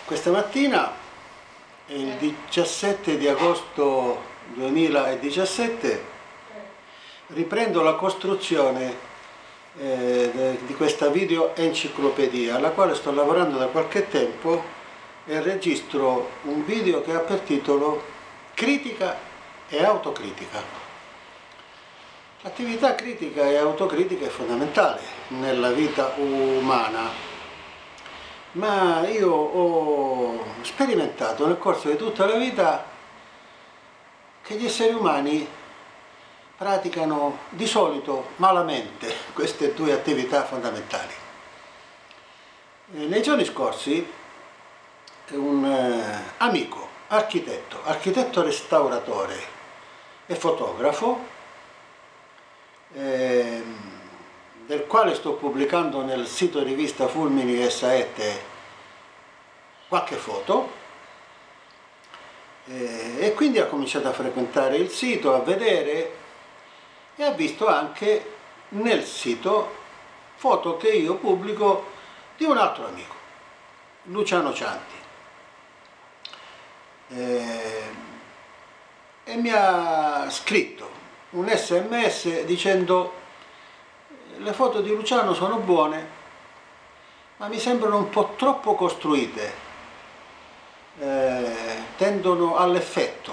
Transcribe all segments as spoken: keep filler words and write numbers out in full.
Questa mattina è il diciassette di agosto duemiladiciassette, riprendo la costruzione eh, di questa video enciclopedia alla quale sto lavorando da qualche tempo e registro un video che ha per titolo Critica e autocritica. L'attività critica e autocritica è fondamentale nella vita umana, ma io ho sperimentato nel corso di tutta la vita che gli esseri umani praticano di solito malamente queste due attività fondamentali. Nei giorni scorsi un eh, amico, architetto, architetto restauratore e fotografo, eh, del quale sto pubblicando nel sito rivista Fulmini e Saette qualche foto, eh, e quindi ha cominciato a frequentare il sito, a vedere, e ha visto anche nel sito foto che io pubblico di un altro amico, Luciano Cianti, eh, e mi ha scritto un sms dicendo: le foto di Luciano sono buone, ma mi sembrano un po' troppo costruite, eh, tendono all'effetto.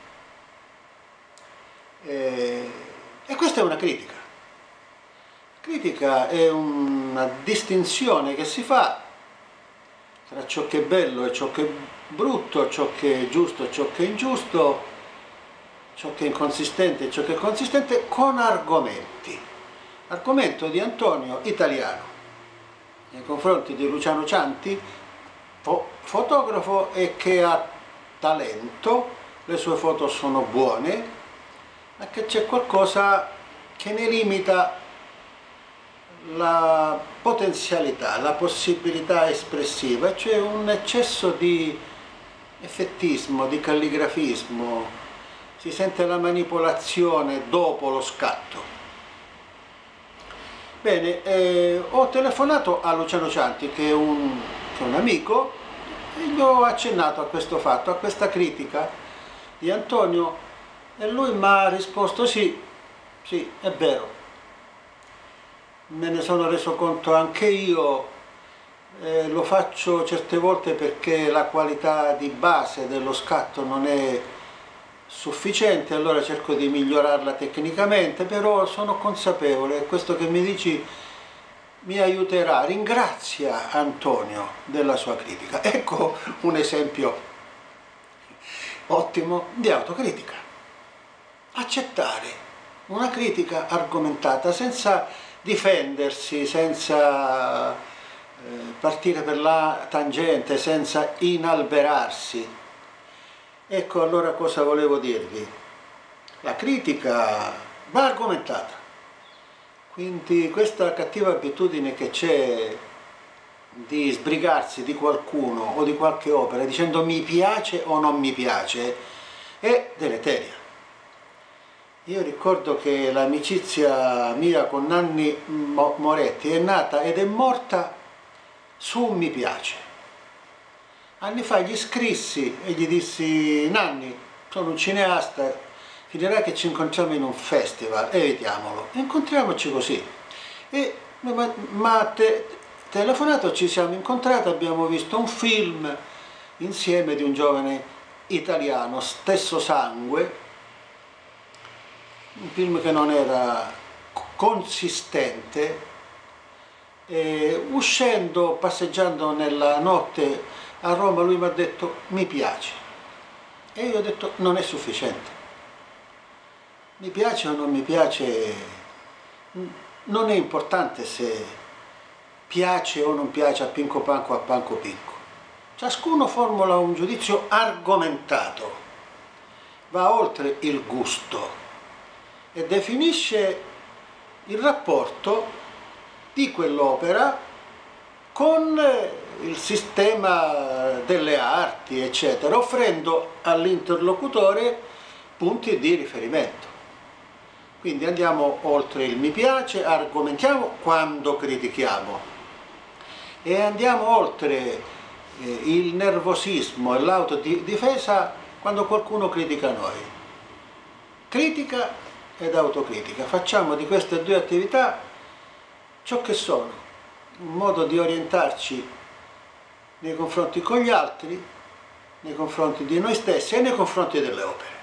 Eh, e questa è una critica. Critica è una distinzione che si fa tra ciò che è bello e ciò che è brutto, ciò che è giusto e ciò che è ingiusto, ciò che è inconsistente e ciò che è consistente, con argomenti. Argomento di Antonio Italiano nei confronti di Luciano Cianti, fo fotografo e che ha talento, le sue foto sono buone, ma che c'è qualcosa che ne limita la potenzialità, la possibilità espressiva, cioè un eccesso di effettismo, di calligrafismo, si sente la manipolazione dopo lo scatto. Bene, eh, ho telefonato a Luciano Cianti, che è, un, che è un amico, e gli ho accennato a questo fatto, a questa critica di Antonio, e lui mi ha risposto: sì, sì, è vero, me ne sono reso conto anche io, eh, lo faccio certe volte perché la qualità di base dello scatto non è sufficiente, allora cerco di migliorarla tecnicamente, però sono consapevole e questo che mi dici mi aiuterà. Ringrazia Antonio della sua critica. Ecco un esempio ottimo di autocritica. Accettare una critica argomentata senza difendersi, senza eh, partire per la tangente, senza inalberarsi. Ecco allora cosa volevo dirvi. La critica va argomentata, quindi questa cattiva abitudine che c'è di sbrigarsi di qualcuno o di qualche opera dicendo mi piace o non mi piace è deleteria. Io ricordo che l'amicizia mia con Nanni Moretti è nata ed è morta su un mi piace. Anni fa gli scrissi e gli dissi: Nanni, sono un cineasta, finirà che ci incontriamo in un festival, evitiamolo, incontriamoci così. E mi ha te telefonato, ci siamo incontrati, abbiamo visto un film insieme di un giovane italiano, Stesso Sangue, un film che non era consistente, e uscendo, passeggiando nella notte a Roma, lui mi ha detto mi piace, e io ho detto non è sufficiente. Mi piace o non mi piace non è importante, se piace o non piace a Pinco Panco o a Panco Pinco. Ciascuno formula un giudizio argomentato, va oltre il gusto e definisce il rapporto di quell'opera con il sistema delle arti, eccetera, offrendo all'interlocutore punti di riferimento. Quindi andiamo oltre il mi piace, argomentiamo quando critichiamo, e andiamo oltre eh, il nervosismo e l'autodifesa quando qualcuno critica noi. Critica ed autocritica. Facciamo di queste due attività ciò che sono, un modo di orientarci nei confronti con gli altri, nei confronti di noi stessi e nei confronti delle opere.